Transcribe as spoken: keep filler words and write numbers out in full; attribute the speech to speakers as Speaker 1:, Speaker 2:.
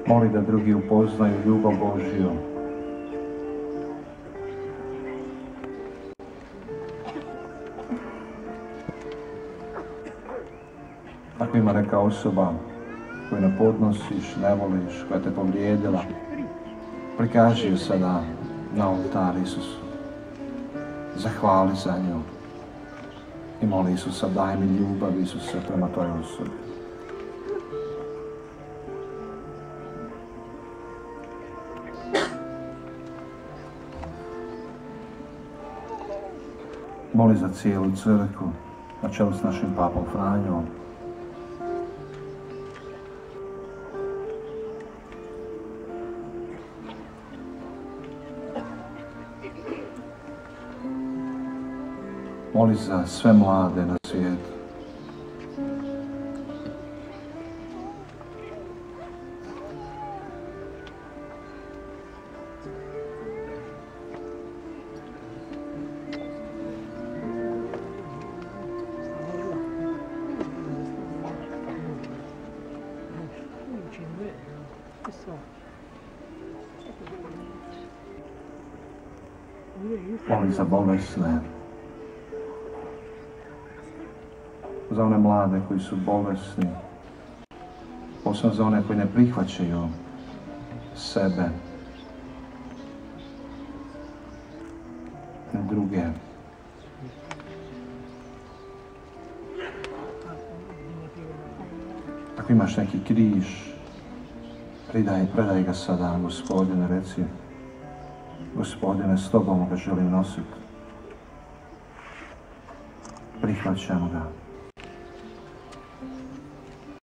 Speaker 1: Moli da drugi upoznaju ljubav Božju. Ako ima neka osoba koju ne podnosiš, ne voliš, koja te povrijedila, prikaži ju sada na oltar Isusu. Zahvali za nju i moli Isusa, daj mi ljubav Isusa prema toj osobi. Moli za cijelu crkvu, na čelu s našim papom Franjom. Moli za sve mlade na svijetu. Moli za bolesne, za one mlade koji su bolesni, posebno za one koji ne prihvaćaju sebe i druge. Ako imaš neki križ, predaj, predaj ga sada, Gospodine, reci: Gospodine, s Tobom ga želim nositi. Prihvaćam ga.